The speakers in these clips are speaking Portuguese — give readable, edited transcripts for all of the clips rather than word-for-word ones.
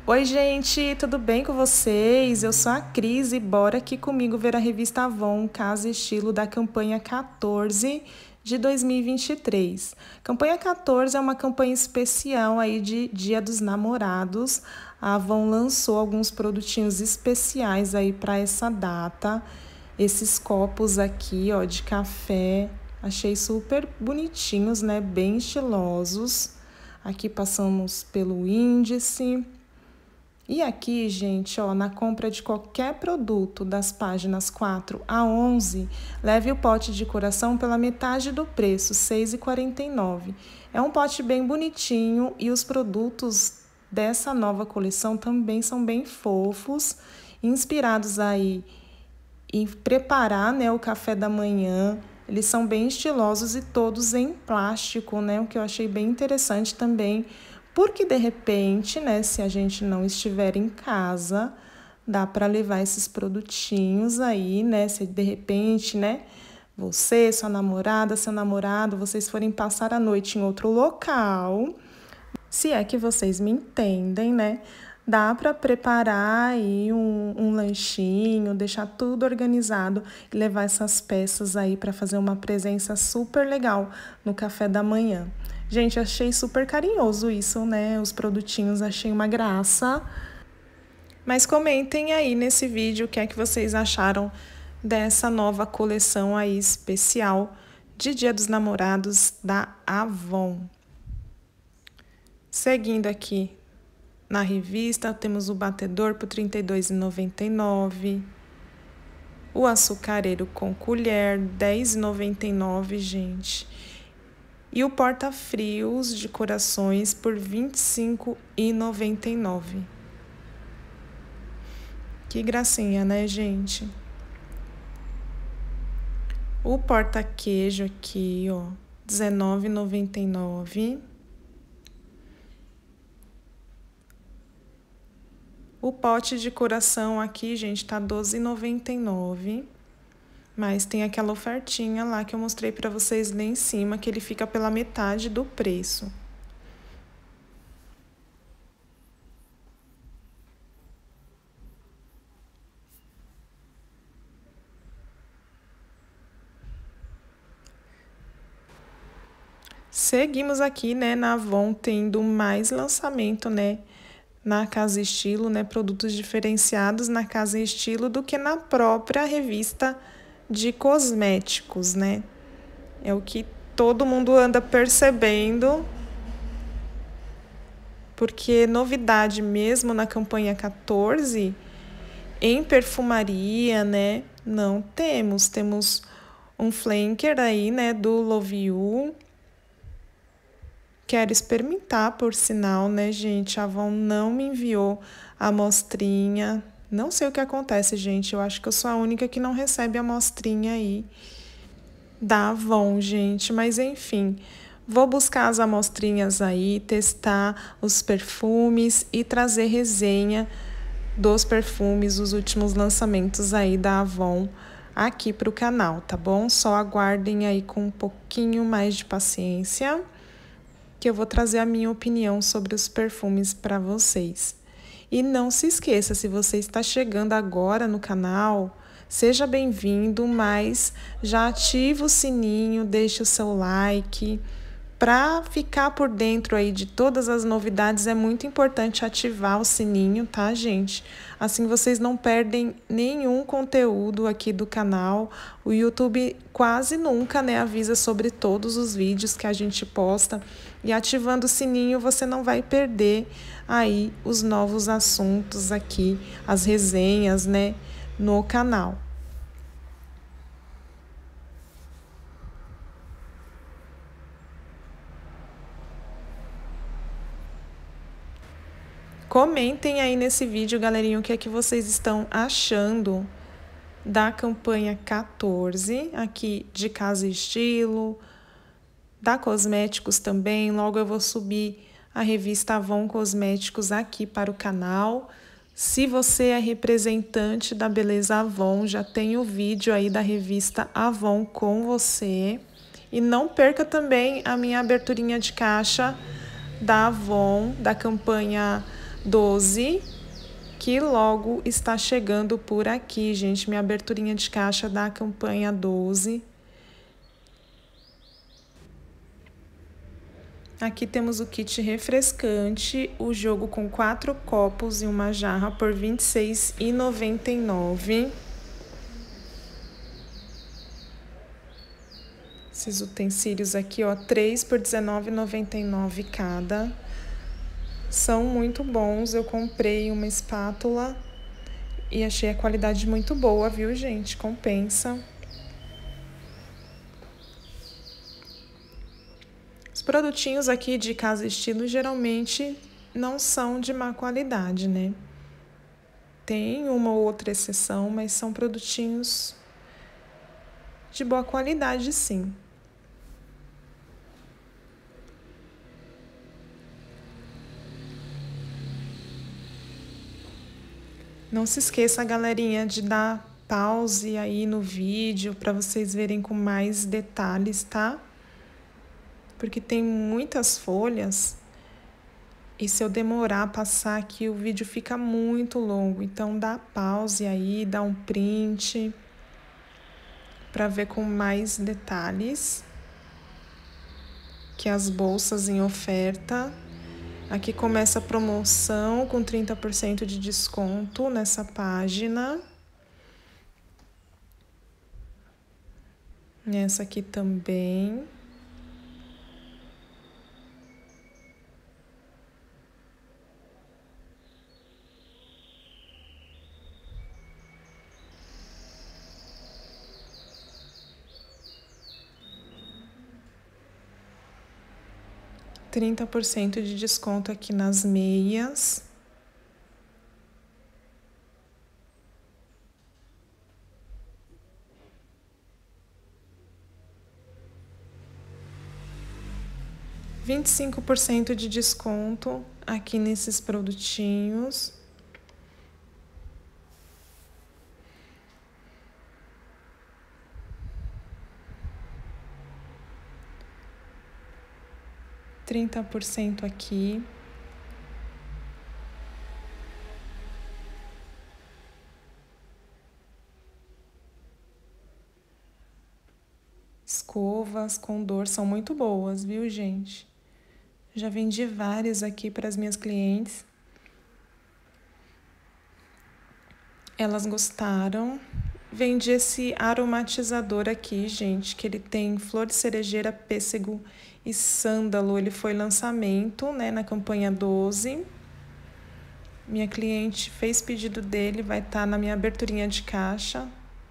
Oi, gente, tudo bem com vocês? Eu sou a Cris e bora aqui comigo ver a revista Avon Casa e Estilo da campanha 14 de 2023. Campanha 14 é uma campanha especial aí de Dia dos Namorados. A Avon lançou alguns produtinhos especiais aí para essa data. Esses copos aqui, ó, de café, achei super bonitinhos, né? Bem estilosos. Aqui passamos pelo índice. E aqui, gente, ó, na compra de qualquer produto das páginas 4 a 11, leve o pote de coração pela metade do preço, R$ 6,49. É um pote bem bonitinho e os produtos dessa nova coleção também são bem fofos, inspirados aí em preparar, né, o café da manhã. Eles são bem estilosos e todos em plástico, né, o que eu achei bem interessante também. Porque de repente, né, se a gente não estiver em casa, dá para levar esses produtinhos aí, né? Se de repente, né, você, sua namorada, seu namorado, vocês forem passar a noite em outro local, se é que vocês me entendem, né? Dá para preparar aí um lanchinho, deixar tudo organizado e levar essas peças aí para fazer uma presença super legal no café da manhã. Gente, achei super carinhoso isso, né? Os produtinhos, achei uma graça. Mas comentem aí nesse vídeo o que é que vocês acharam dessa nova coleção aí especial de Dia dos Namorados da Avon. Seguindo aqui na revista, temos o batedor por R$ 32,99. O açucareiro com colher, R$ 10,99, gente. E o porta-frios de corações por R$ 25,99. Que gracinha, né, gente? O porta-queijo aqui, ó, R$ 19,99. O pote de coração aqui, gente, tá R$ 12,99. Mas tem aquela ofertinha lá que eu mostrei para vocês lá em cima, que ele fica pela metade do preço. Seguimos aqui, né, na Avon, tendo mais lançamento, né, na Casa Estilo, né, produtos diferenciados na Casa Estilo do que na própria revista de cosméticos, né? É o que todo mundo anda percebendo, porque novidade mesmo na campanha 14, em perfumaria, né, não temos. Temos um flanker aí, né, do Love You. Quero experimentar, por sinal, né, gente? A Avon não me enviou a amostrinha. Não sei o que acontece, gente. Eu acho que eu sou a única que não recebe a amostrinha aí da Avon, gente. Mas, enfim, vou buscar as amostrinhas aí, testar os perfumes e trazer resenha dos perfumes, os últimos lançamentos aí da Avon aqui para o canal, tá bom? Só aguardem aí com um pouquinho mais de paciência, que eu vou trazer a minha opinião sobre os perfumes para vocês. E não se esqueça, se você está chegando agora no canal, seja bem-vindo, mas já ativa o sininho, deixa o seu like. Para ficar por dentro aí de todas as novidades, é muito importante ativar o sininho, tá, gente? Assim vocês não perdem nenhum conteúdo aqui do canal. O YouTube quase nunca, né, avisa sobre todos os vídeos que a gente posta. E ativando o sininho, você não vai perder aí os novos assuntos aqui, as resenhas, né, no canal. Comentem aí nesse vídeo, galerinha, o que é que vocês estão achando da campanha 14, aqui de Casa e Estilo, da Cosméticos também. Logo eu vou subir a revista Avon Cosméticos aqui para o canal. Se você é representante da Beleza Avon, já tem o vídeo aí da revista Avon com você. E não perca também a minha aberturinha de caixa da Avon, da campanha 12, que logo está chegando por aqui, gente. Minha aberturinha de caixa da campanha 12. Aqui temos o kit refrescante, o jogo com 4 copos e uma jarra por R$ 26,99. Esses utensílios aqui, ó, 3 por R$ 19,99 cada. São muito bons. Eu comprei uma espátula e achei a qualidade muito boa, viu, gente? Compensa. Os produtinhos aqui de Casa Estilo geralmente não são de má qualidade, né? Tem uma ou outra exceção, mas são produtinhos de boa qualidade, sim. Não se esqueça, galerinha, de dar pause aí no vídeo para vocês verem com mais detalhes, tá? Porque tem muitas folhas e se eu demorar a passar aqui o vídeo fica muito longo. Então dá pause aí, dá um print para ver com mais detalhes. Que as bolsas em oferta. Aqui começa a promoção com 30% de desconto nessa página. Nessa aqui também. %30 de desconto aqui nas meias. %25 de desconto aqui nesses produtinhos. %30 aqui. Escovas com dor são muito boas, viu, gente? Já vendi várias aqui para as minhas clientes. Elas gostaram. Vendi esse aromatizador aqui, gente, que ele tem flor de cerejeira, pêssego e sândalo. Ele foi lançamento, né, na campanha 12. Minha cliente fez pedido dele, vai estar na minha aberturinha de caixa.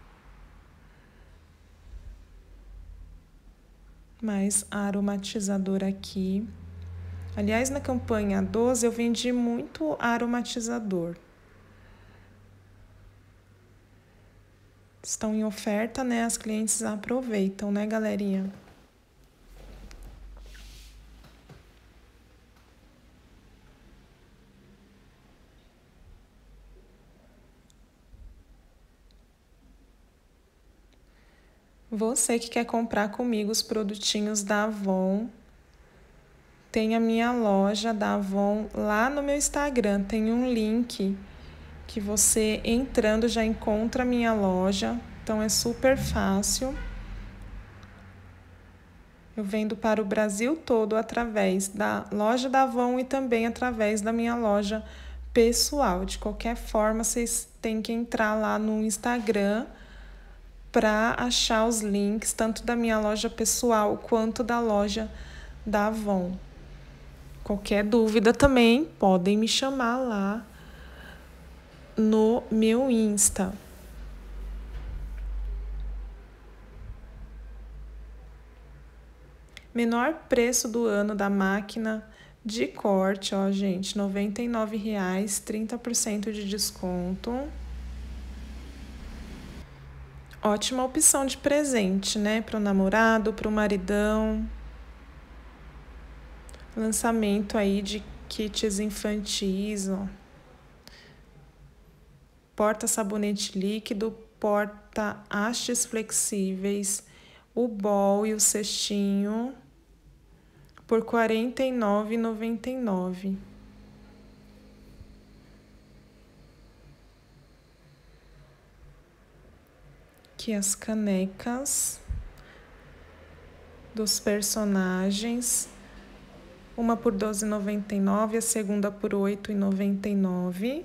Mais aromatizador aqui. Aliás, na campanha 12 eu vendi muito aromatizador. Estão em oferta, né? As clientes aproveitam, né, galerinha? Você que quer comprar comigo os produtinhos da Avon, tem a minha loja da Avon lá no meu Instagram. Tem um link que você entrando já encontra a minha loja. Então é super fácil. Eu vendo para o Brasil todo através da loja da Avon e também através da minha loja pessoal. De qualquer forma, vocês têm que entrar lá no Instagram para achar os links, tanto da minha loja pessoal quanto da loja da Avon. Qualquer dúvida também podem me chamar lá no meu Insta. Menor preço do ano da máquina de corte, ó, gente, R$ 99,00, 30% de desconto. Ótima opção de presente, né? Para o namorado, para o maridão. Lançamento aí de kits infantis, ó. Porta-sabonete líquido, porta-hastes flexíveis, o bol e o cestinho por R$ 49,99. Aqui as canecas dos personagens. Uma por R$12,99, a segunda por R$8,99.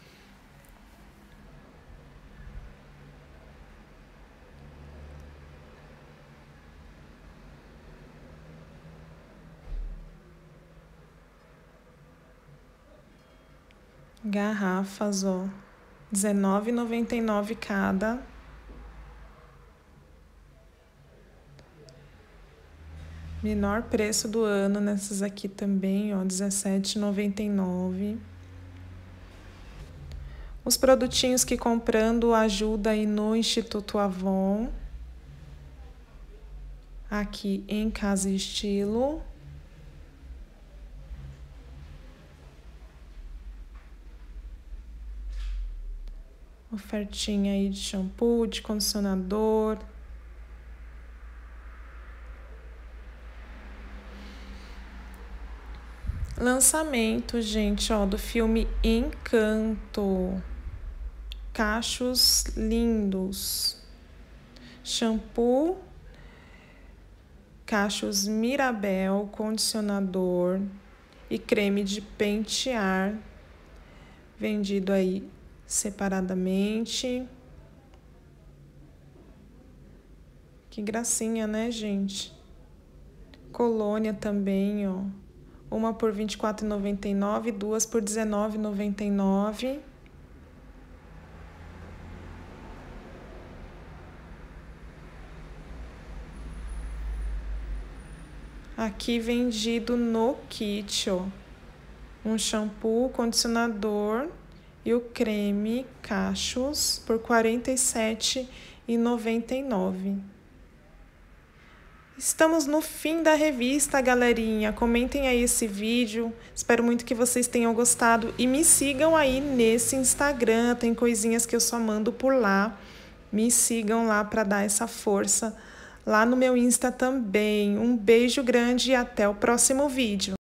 Garrafas, ó, R$19,99 cada. Menor preço do ano nessas aqui também, ó, R$17,99. Os produtinhos que comprando ajuda aí no Instituto Avon. Aqui em Casa e Estilo. Ofertinha aí de shampoo, de condicionador. Lançamento, gente, ó, do filme Encanto. Cachos lindos. Shampoo, cachos Mirabel, condicionador e creme de pentear. Vendido aí separadamente. Que gracinha, né, gente? Colônia também, ó. Uma por R$24,99, duas por R$19,99. Aqui vendido no kit, ó. Um shampoo, condicionador e o creme cachos por R$47,99. Estamos no fim da revista, galerinha. Comentem aí esse vídeo. Espero muito que vocês tenham gostado. E me sigam aí nesse Instagram. Tem coisinhas que eu só mando por lá. Me sigam lá para dar essa força. Lá no meu Insta também. Um beijo grande e até o próximo vídeo.